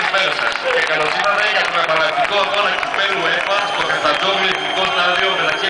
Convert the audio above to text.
καλησπέρα σας και καλώς ήρθατε για τον επαναληπτικό αγώνα κυπέλλου ΕΦΑ στο Κασταντζόγλου Εθνικό Στάδιο μεταξύ